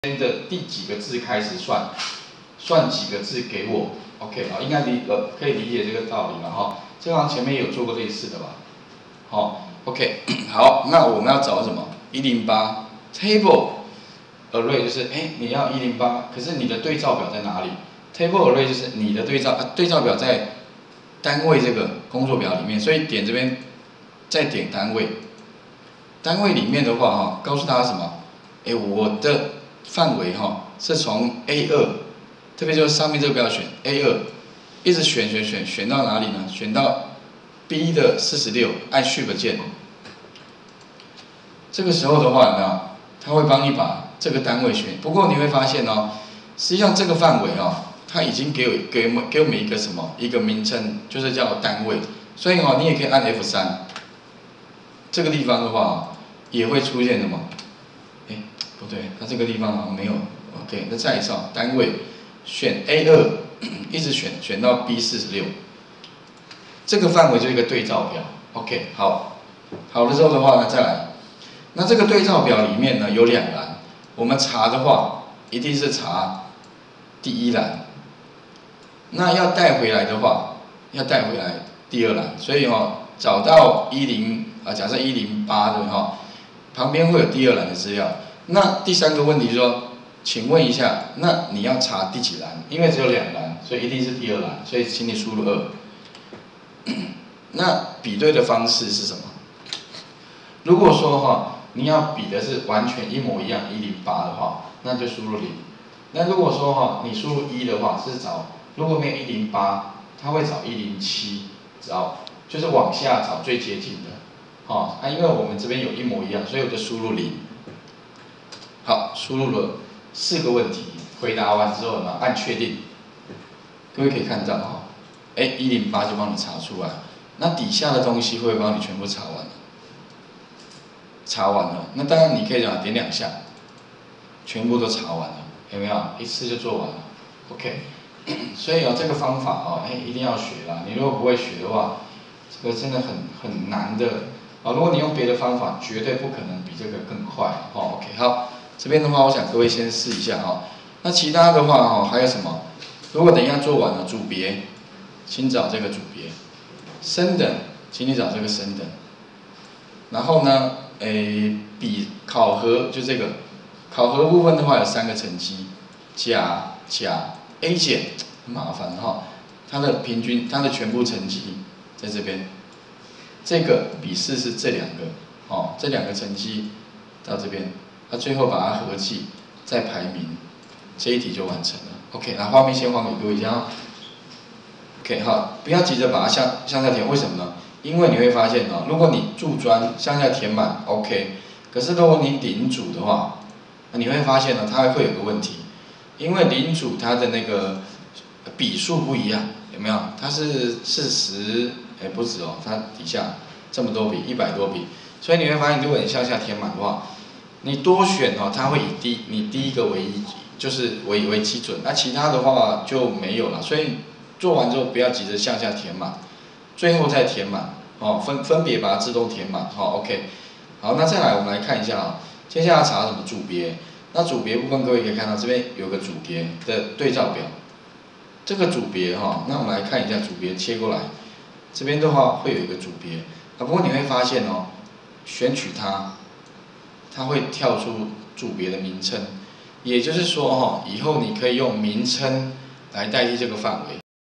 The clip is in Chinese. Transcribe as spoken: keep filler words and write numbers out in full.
的第几个字开始算，算几个字给我 ，OK 啊，应该理呃可以理解这个道理了哈。这行前面有做过类似的吧？好 ，OK， 好，那我们要找什么？一零八 table array 就是哎你要一零八，可是你的对照表在哪里 ？table array 就是你的对照啊，对照表在单位这个工作表里面，所以点这边再点单位，单位里面的话哈，告诉大家什么？哎，我的范围哈是从 A 二，特别就是上面这个不要选 A 二，一直选选选选到哪里呢？选到 B 的四十六，按 Shift 键。这个时候的话有没有？它会帮你把这个单位选。不过你会发现哦，实际上这个范围哦，它已经给我给我们给我们一个什么？一个名称，就是叫单位。所以哦，你也可以按 F 三。这个地方的话也会出现什么？哎，不对，它这个地方好像没有。OK， 那再一次单位选 A 二，一直选选到 B 四十六，这个范围就是一个对照表。OK， 好，好了之后的话呢，再来，那这个对照表里面呢有两栏，我们查的话一定是查第一栏，那要带回来的话，要带回来第二栏，所以哦，找到一零啊，假设一零八的哈，旁边会有第二栏的资料。那第三个问题就是说，请问一下，那你要查第几栏？因为只有两栏，所以一定是第二栏，所以请你输入二。那比对的方式是什么？如果说哈，你要比的是完全一模一样一零八的话，那就输入零。那如果说哈，你输入一的话是找，如果没有一零八，它会找一零七，找就是往下找最接近的。好，啊，因为我们这边有一模一样，所以我就输入零。好，输入了四个问题，回答完之后呢，按确定。各位可以看到哈，哎，一零八就帮你查出来，那底下的东西会帮你全部查完了。查完了，那当然你可以讲点两下，全部都查完了，有没有？一次就做完了 ，OK。所以哦，这个方法哦，哎，一定要学啦。你如果不会学的话，这个真的很很难的啊。如果你用别的方法，绝对不可能比这个更快哦。OK， 好。这边的话，我想各位先试一下哈。那其他的话哈，还有什么？如果等一下做完了，组别，请找这个组别。升等，请你找这个升等。然后呢，诶，比考核就这个，考核部分的话有三个成绩，甲、甲、A 减，很麻烦哈。它的平均，它的全部成绩在这边。这个笔试是这两个，哦，这两个成绩到这边。他最后把它合计，再排名，这一题就完成了。OK， 那画面先还给各位一下。OK， 好，不要急着把它向向下填，为什么呢？因为你会发现哦，如果你注专向下填满 ，OK， 可是如果你领主的话，那你会发现呢，它会有个问题，因为领主它的那个笔数不一样，有没有？它是四十，哎不止哦，它底下这么多笔，一百多笔，所以你会发现，如果你向下填满的话，你多选哦，它会以第你第一个为一，就是为为基准，那其他的话就没有了。所以做完之后不要急着向下填满，最后再填满哦，分分别把它自动填满。好 ，OK， 好，那再来我们来看一下啊，接下来查什么组别？那组别部分各位可以看到这边有个组别的对照表，这个组别哈，那我们来看一下组别切过来，这边的话会有一个组别啊，不过你会发现哦，选取它。它会跳出组别的名称，也就是说哈，以后你可以用名称来代替这个范围。